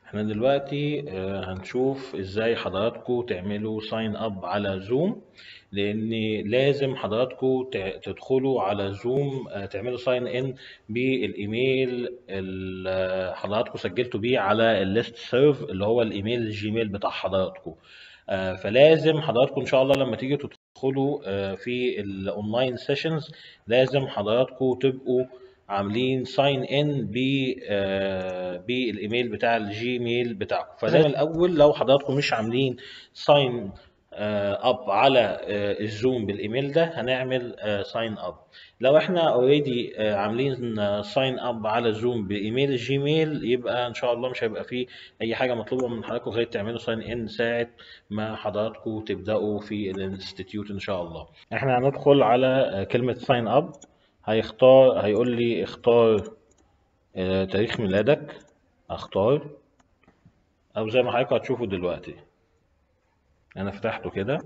احنا دلوقتي هنشوف ازاي حضراتكم تعملوا ساين اب على زوم، لان لازم حضراتكم تدخلوا على زوم، تعملوا ساين ان بالايميل اللي حضراتكم سجلتوا بيه على الليست سيرف اللي هو الايميل الجيميل بتاع حضراتكم. فلازم حضراتكم ان شاء الله لما تيجي تدخلوا في الاونلاين سيشنز لازم حضراتكم تبقوا عاملين ساين ان بالايميل بتاع الجيميل بتاعكم. فلازم الاول لو حضراتكم مش عاملين ساين اب على الزوم بالايميل ده هنعمل ساين اب. لو احنا اوريدي عاملين ساين اب على زوم بايميل الجيميل يبقى ان شاء الله مش هيبقى فيه اي حاجه مطلوبه من حضراتكم غير تعملوا ساين ان ساعه ما حضراتكم تبداوا في الانستيتيوت ان شاء الله. احنا هندخل على كلمه ساين اب، هيقول لي اختار تاريخ ميلادك، اختار، او زي ما حضرتك هتشوفوا دلوقتي انا فتحته كده.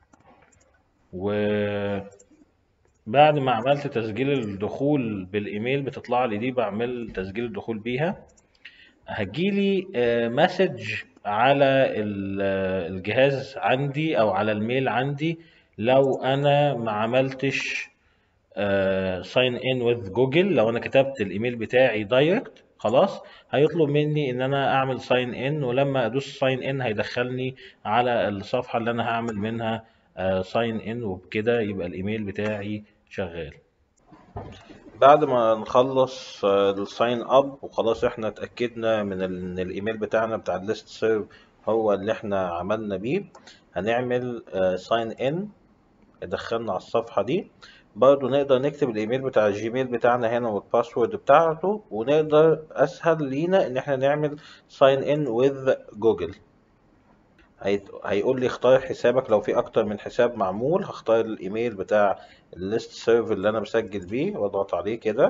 وبعد ما عملت تسجيل الدخول بالايميل بتطلع لي دي بعمل تسجيل الدخول بيها، هتجيلي مسج على الجهاز عندي او على الميل عندي لو انا ما عملتش ساين ان وذ جوجل. لو انا كتبت الايميل بتاعي دايركت خلاص هيطلب مني ان انا اعمل ساين ان، ولما ادوس ساين ان هيدخلني على الصفحة اللي انا هعمل منها ساين ان، وبكده يبقى الايميل بتاعي شغال. بعد ما نخلص الساين اب وخلاص احنا اتأكدنا من ان الايميل بتاعنا بتاع الليست سيرف هو اللي احنا عملنا بيه، هنعمل ساين ان دخلنا على الصفحة دي. برضو نقدر نكتب الايميل بتاع الجيميل بتاعنا هنا والباسورد بتاعته، ونقدر اسهل لينا ان احنا نعمل ساين ان وذ جوجل. هيقول لي اختار حسابك، لو في اكتر من حساب معمول هختار الايميل بتاع الليست سيرف اللي انا مسجل بيه واضغط عليه كده.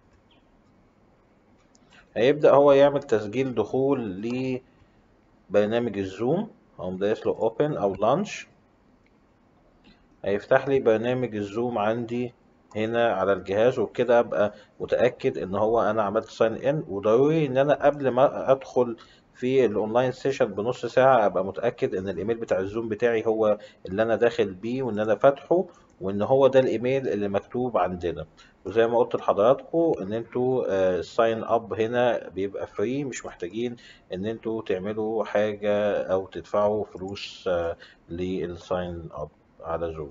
هيبدأ هو يعمل تسجيل دخول لبرنامج الزوم، هقوم دايس له اوبن او لانش. هيفتح لي برنامج الزوم عندي هنا على الجهاز، وبكده ابقى متأكد ان هو انا عملت ساين ان. وضروري ان انا قبل ما ادخل في الاونلاين سيشن بنص ساعة ابقى متأكد ان الايميل بتاع الزوم بتاعي هو اللي انا داخل بيه وان انا فاتحه، وان هو ده الايميل اللي مكتوب عندنا. وزي ما قلت لحضراتكم ان انتوا الساين اب هنا بيبقى فري، مش محتاجين ان انتوا تعملوا حاجة او تدفعوا فلوس للساين اب على زوم.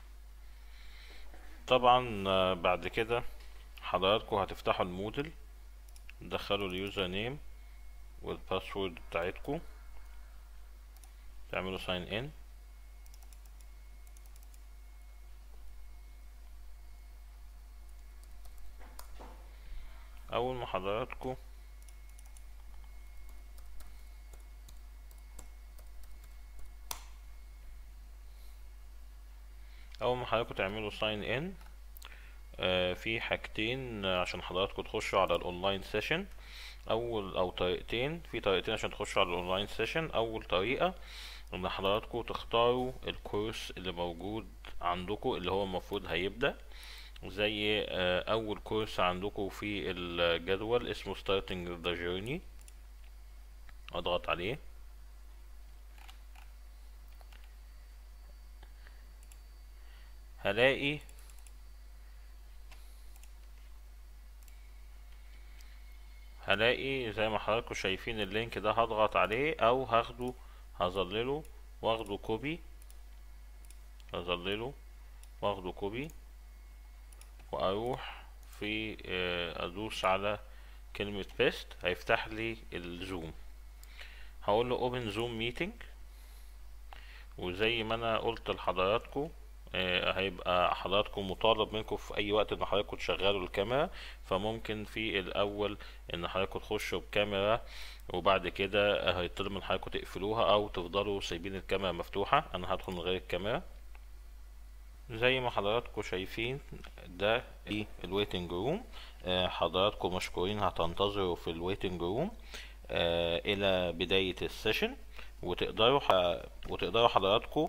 طبعا بعد كده حضراتكم هتفتحوا الموديل، تدخلوا اليوزر نيم والباسورد بتاعتكم، تعملوا ساين ان. اول ما حضراتكم تعملوا ساين ان في حاجتين عشان حضراتكم تخشوا على الاونلاين سيشن. او طريقتين، في طريقتين عشان تخشوا على الاونلاين سيشن. اول طريقة ان حضراتكم تختاروا الكورس اللي موجود عندكم اللي هو المفروض هيبدأ. زي اول كورس عندكم في الجدول اسمه starting the journey، اضغط عليه. هلاقي زي ما حضراتكم شايفين اللينك ده، هضغط عليه او هظلله واخده كوبي، واروح في ادوس على كلمة بيست، هيفتح لي الزوم. هقول له اوبن زوم ميتنج. وزي ما انا قلت لحضراتكم هيبقى حضراتكم مطالب منكم في اي وقت ان حضراتكم تشغلوا الكاميرا. فممكن في الاول ان حضراتكم تخشوا بكاميرا، وبعد كده هيطلب من حضراتكم تقفلوها او تفضلوا سايبين الكاميرا مفتوحة. انا هدخل من غير الكاميرا. زي ما حضراتكم شايفين ده الويتنج روم. حضراتكم مشكورين، هتنتظروا في الويتنج روم الى بداية السيشن، وتقدروا حضراتكم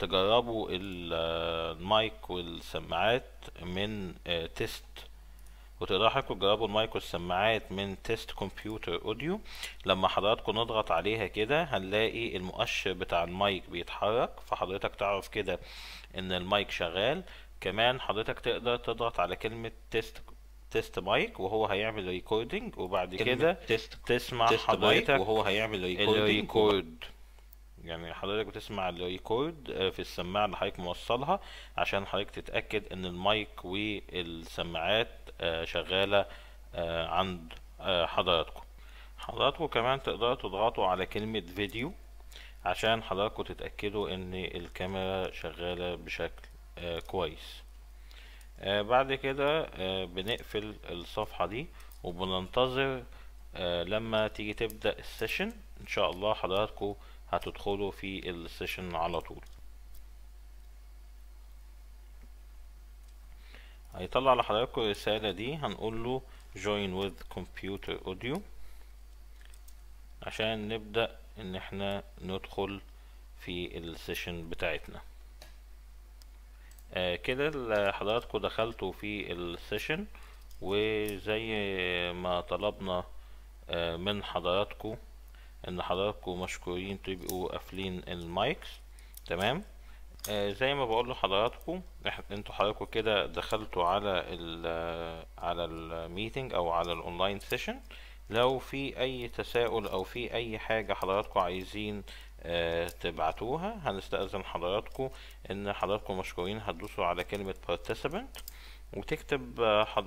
تجربوا المايك والسماعات من تيست وتقدروا حضراتكم تجربوا المايك والسماعات من تيست كمبيوتر اوديو. لما حضراتكم نضغط عليها كده هنلاقي المؤشر بتاع المايك بيتحرك، فحضرتك تعرف كده ان المايك شغال. كمان حضرتك تقدر تضغط على كلمة تيست مايك وهو هيعمل ريكوردنج، وبعد كده تسمع حضرتك وهو هيعمل الريكورد. يعني حضرتك بتسمع الريكورد في السماعة اللي حضرتك موصلها، عشان حضرتك تتأكد ان المايك والسماعات شغالة عند حضراتكم كمان تقدروا تضغطوا على كلمة فيديو عشان حضراتكم تتأكدوا ان الكاميرا شغالة بشكل كويس. بعد كده بنقفل الصفحة دي وبننتظر لما تيجي تبدأ السيشن. ان شاء الله حضراتكم هتدخلوا في السيشن على طول. هيطلع لحضراتكم الرسالة دي، هنقول له join with computer audio عشان نبدأ ان احنا ندخل في السيشن بتاعتنا. كده حضراتكم دخلتوا في السيشن، وزي ما طلبنا من حضراتكم ان حضراتكم مشكورين تبقوا قافلين المايكس. تمام. زي ما بقول لحضراتكم انتوا حضراتكم كده دخلتوا على الميتنج او على الاونلاين سيشن. لو في اي تساؤل او في اي حاجة حضراتكم عايزين تبعتوها، هنستأذن حضراتكم ان حضراتكم مشكورين هتدوسوا على كلمة participant وتكتب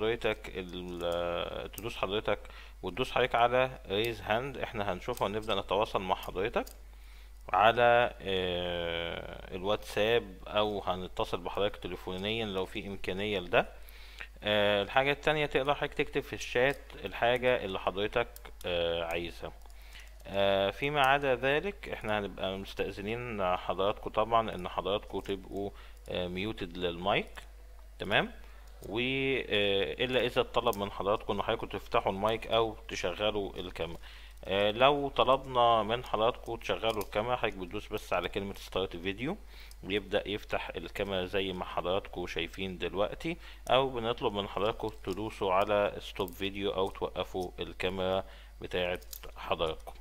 تدوس حضرتك وتدوس حضرتك على raise hand. احنا هنشوفها ونبدأ نتواصل مع حضرتك على الواتساب، او هنتصل بحضرتك تليفونيا لو في امكانية لده. الحاجة التانية تقدر حضرتك تكتب في الشات الحاجة اللي حضرتك عايزها. فيما عدا ذلك احنا هنبقى مستأذنين حضراتكم طبعا ان حضراتكم تبقوا ميوتد للمايك. تمام. الا اذا الطلب من حضراتكم ان حضراتكم تفتحوا المايك او تشغلوا الكاميرا. لو طلبنا من حضراتكم تشغلوا الكاميرا، حضرتك بتدوس بس على كلمة ستارت فيديو ويبدأ يفتح الكاميرا زي ما حضراتكم شايفين دلوقتي، او بنطلب من حضراتكم تدوسوا على ستوب فيديو او توقفوا الكاميرا بتاعة حضراتكم.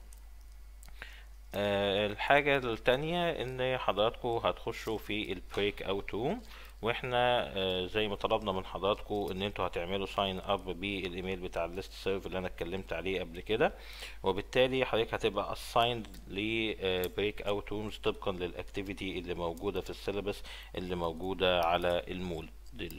الحاجة التانية ان حضراتكم هتخشوا في البريك اوت روم، واحنا زي ما طلبنا من حضراتكم ان انتوا هتعملوا ساين اب بالايميل بتاع الليست سيرف اللي انا اتكلمت عليه قبل كده، وبالتالي حضرتك هتبقى assigned لبريك اوت رومز طبقا للاكتيفيتي اللي موجودة في السيلابس اللي موجودة على الموديل.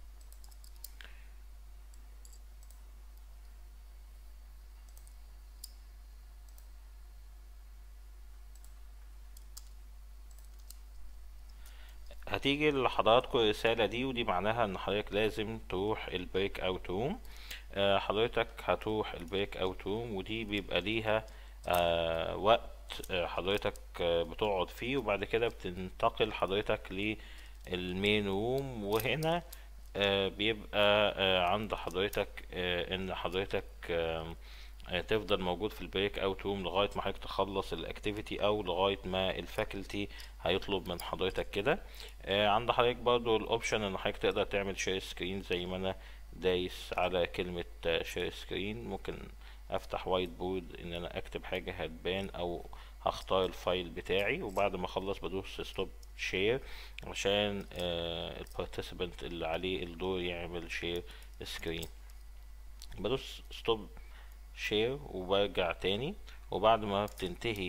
هتيجي لحضراتكم الرسالة دي، ودي معناها ان حضرتك لازم تروح البريك اوت روم. حضرتك هتروح البريك اوت روم، ودي بيبقى ليها وقت حضرتك بتقعد فيه، وبعد كده بتنتقل حضرتك للمين روم. وهنا بيبقى عند حضرتك ان حضرتك تفضل موجود في البريك اوت روم لغايه ما حضرتك تخلص الاكتيفيتي او لغايه ما الفاكولتي هيطلب من حضرتك كده. عند حضرتك برضو الاوبشن ان حضرتك تقدر تعمل شير سكرين زي ما انا دايس على كلمه شير سكرين. ممكن افتح وايت بورد ان انا اكتب حاجه هتبان، او هختار الفايل بتاعي، وبعد ما اخلص بدوس ستوب شير عشان البارتيسيبنت اللي عليه الدور يعمل شير سكرين. بدوس ستوب شير وبرجع تاني، وبعد ما بتنتهي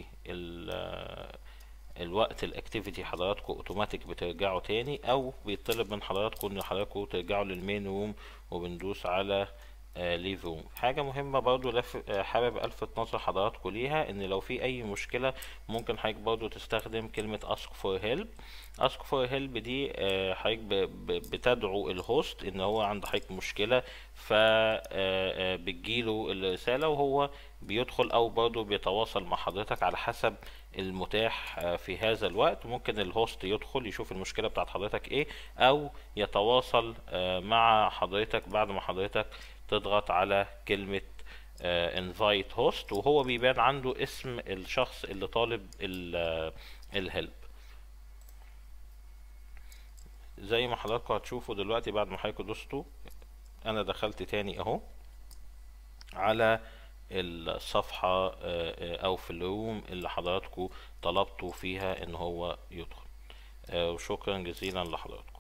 الوقت الاكتيفيتي حضراتكم اوتوماتيك بترجعوا تاني، او بيطلب من حضراتكم ان حضراتكم ترجعوا للمين روم وبندوس على ليف روم. حاجة مهمة برضو حابب الفت نظر حضراتكم ليها، ان لو في اي مشكلة ممكن حضرتك برضو تستخدم كلمة ask for help. ask for help دي حضرتك بتدعو الهوست ان هو عند حضرتك مشكلة، ف بتجيله الرسالة وهو بيدخل او برضو بيتواصل مع حضرتك على حسب المتاح في هذا الوقت. ممكن الهوست يدخل يشوف المشكلة بتاعت حضرتك ايه، او يتواصل مع حضرتك بعد ما حضرتك تضغط على كلمة invite host، وهو بيبان عنده اسم الشخص اللي طالب الهلب. زي ما حضراتكم هتشوفوا دلوقتي بعد ما حضراتكم دوستوا انا دخلت تاني اهو على الصفحة او في الروم اللي حضراتكم طلبتوا فيها ان هو يدخل. وشكرا جزيلا لحضراتكم.